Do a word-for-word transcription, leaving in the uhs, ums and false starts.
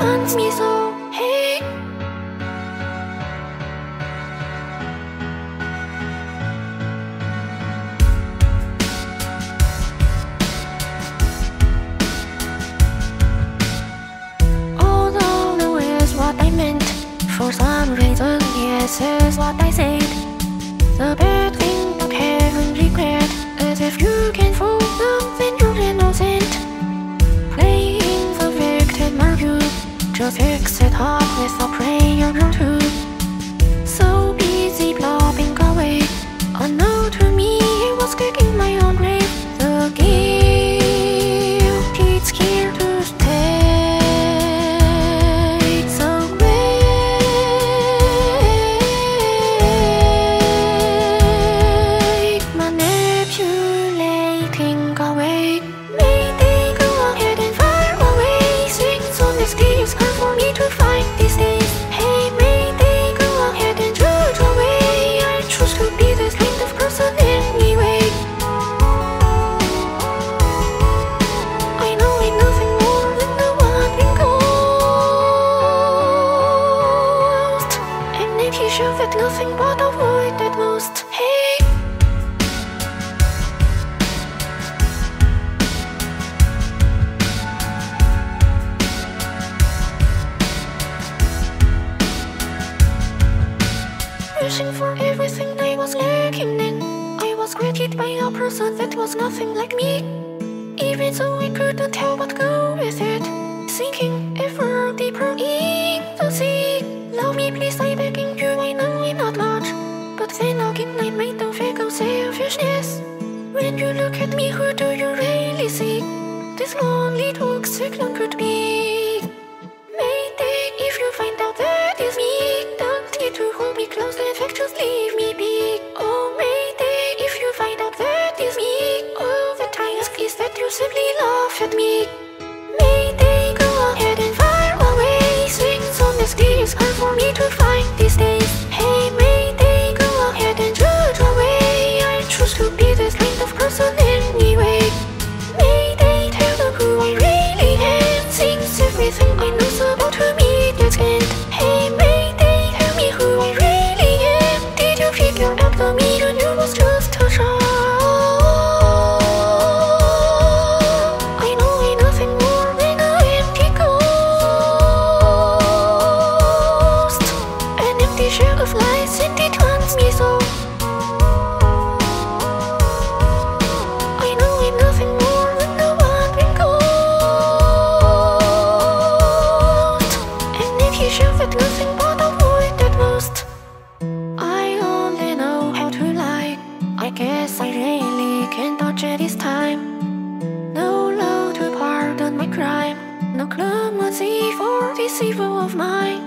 haunts me so. Hey, although no is what I meant, for some reason yes is what I said. The bad thing that heaven regret is if you can fool them, then you're innocent. Playing the victim are you, just fix it up with a prayer or two. So busy blubbing away, unknown to me it was kicking my own grave. The guilt, it's here to stay. So great, manipulating away. May they go ahead and fire away. Sings on this day is hard for me to find these days. Hey, may they go ahead and judge away. I choose to be this kind of person anyway. I know ain't nothing more than the wandering ghost, an empty shell that nothing but a void at most. Hey, wishing for everything I was lacking in. I was greeted by a person that was nothing like me. Even so I couldn't help but go with it, sinking ever deeper in the sea. Love me please, I begging you, I know I'm not much, but then again I might don't fake out selfishness. When you look at me, who do you really see? This lonely toxic one could be. Mayday, if you find out that is me, don't need to hold me close, in fact just leave me be. Oh Mayday, if you find out that is me, all that I ask is that you simply laugh at me. Mayday, go ahead and fire away. Swings on this day is hard for me to find these days. Hey Mayday, go ahead and judge away. I choose to be this kind of person anyway. Mayday, tell them who I really am. Sings everything I know's about to meet its end. Hey Mayday, tell me who I really am. Did you figure out the me you knew was just a show? I know ain't nothing more than an empty ghost, an empty shell of lies, and it haunts me so. I know ain't nothing more than the wandering ghost, an empty shell that nothing but a void at most. I only know how to lie, I guess I really can't dodge it this time. No law to pardon my crime, no clemency for this evil of mine.